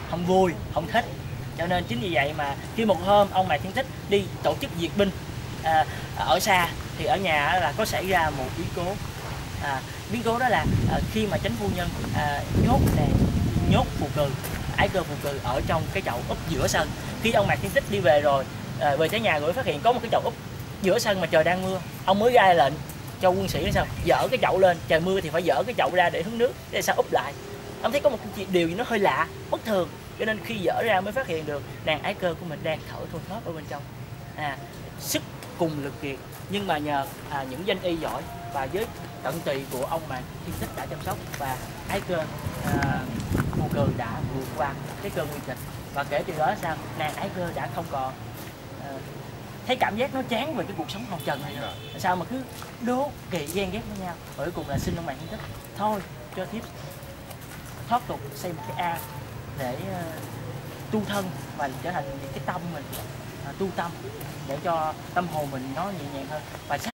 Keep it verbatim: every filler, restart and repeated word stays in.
không vui, không thích. Cho nên chính vì vậy mà khi một hôm ông Mạc Thiên Tích đi tổ chức duyệt binh à, ở xa, thì ở nhà là có xảy ra một biến cố. À, biến cố đó là à, khi mà chánh phu nhân à, nhốt đèn, nhốt phù cừ, ái cơ phù cừ ở trong cái chậu úp giữa sân. Khi ông Mạc Thiên Tích đi về rồi, à, về tới nhà rồi phát hiện có một cái chậu úp giữa sân mà trời đang mưa, ông mới ra lệnh cho quân sĩ sao dỡ cái chậu lên, trời mưa thì phải dỡ cái chậu ra để hứng nước, để sao úp lại. Ông thấy có một cái điều gì nó hơi lạ, bất thường, cho nên khi dỡ ra mới phát hiện được nàng ái cơ của mình đang thở thoi thóp ở bên trong. À, sức cùng lực kiệt, nhưng mà nhờ à, những danh y giỏi và với tận tụy của ông Mạc Thiên Tích đã chăm sóc, và ái cơ à, phù cừ đã vượt qua cái cơn nguy kịch. Và kể từ đó sao nàng ái cơ đã không còn à, thấy cảm giác nó chán về cái cuộc sống hồng trần này nữa. Sao mà cứ đố kỵ ghen ghét với nhau. Cuối cùng là xin ông Mạc Thiên Tích thôi cho thiếp thoát tục xây một cái ao để uh, tu thân và trở thành cái tâm mình uh, tu tâm để cho tâm hồn mình nó nhẹ nhàng hơn. Và